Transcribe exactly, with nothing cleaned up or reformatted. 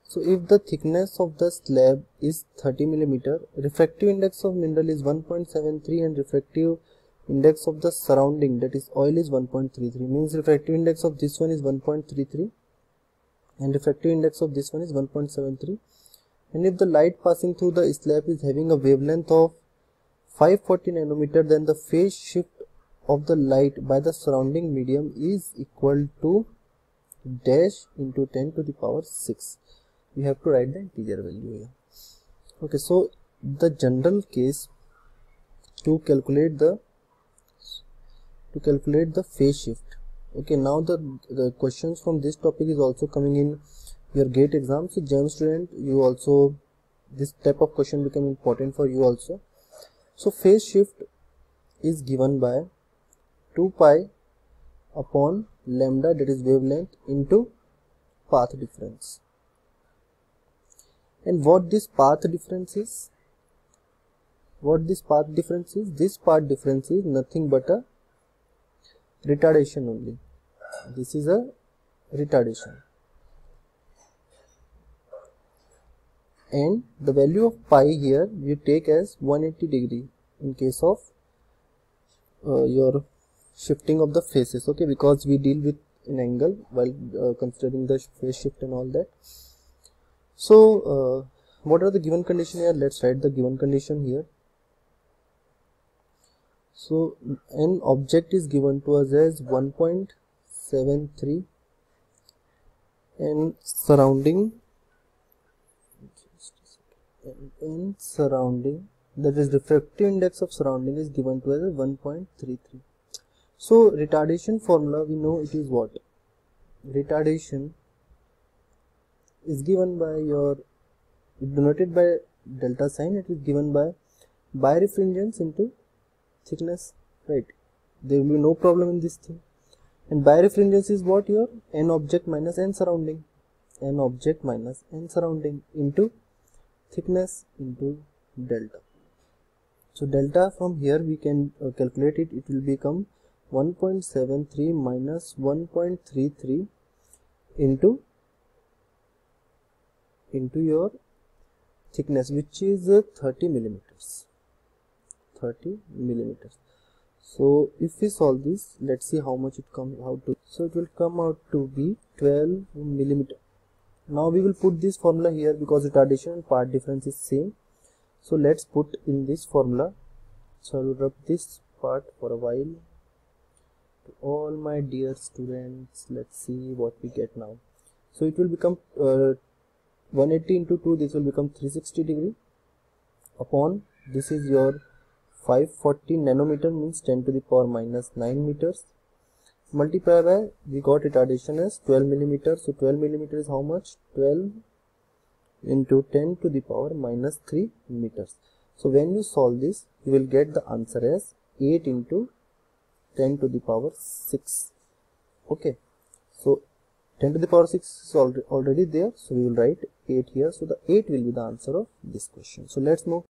So if the thickness of the slab is thirty millimeter, refractive index of mineral is one point seven three and refractive index of the surrounding, that is oil, is one point three three. Means refractive index of this one is one point three three and refractive index of this one is one point seven three. And if the light passing through the slab is having a wavelength of five forty nanometer, then the phase shift of the light by the surrounding medium is equal to dash into ten to the power six. We have to write the integer value here. Okay, so the general case to calculate the to calculate the phase shift. Okay, now the, the questions from this topic is also coming in your GATE exam. So GEM student, you also, this type of question become important for you also. So phase shift is given by two pi upon lambda, that is wavelength, into path difference. And what this path difference is? What this path difference is? This path difference is nothing but a retardation only. This is a retardation. And the value of pi here you take as one hundred eighty degree in case of uh, your shifting of the phases. Okay, because we deal with an angle while uh, considering the phase shift and all that. So uh, what are the given condition here? Let's write the given condition here. So an object is given to us as one point seven three and surrounding and surrounding, that is refractive index of surrounding, is given to us as one point three three. So retardation formula, we know it is what? Retardation is given by your, denoted by delta sign. It is given by birefringence into thickness, right? There will be no problem in this thing. And birefringence is what? Your n object minus n surrounding, n object minus n surrounding into thickness into delta. So delta, from here we can uh, calculate it. It will become one point seven three minus one point three three into into your thickness, which is uh, thirty millimeters. thirty millimeters. So if we solve this, let's see how much it comes out to. So it will come out to be twelve millimeter. Now we will put this formula here because retardation and path difference is same. So let's put in this formula. So I will rub this part for a while. To all my dear students, let's see what we get now. So it will become uh, one eighty into two, this will become three hundred sixty degree upon, this is your five forty nanometer, means ten to the power minus nine meters, multiply by, we got retardation as twelve millimeters. So twelve millimeters is how much? twelve into ten to the power minus three meters. So when you solve this, you will get the answer as eight into ten to the power six. Okay, so ten to the power six is already there, so we will write eight here. So the eight will be the answer of this question. So let's move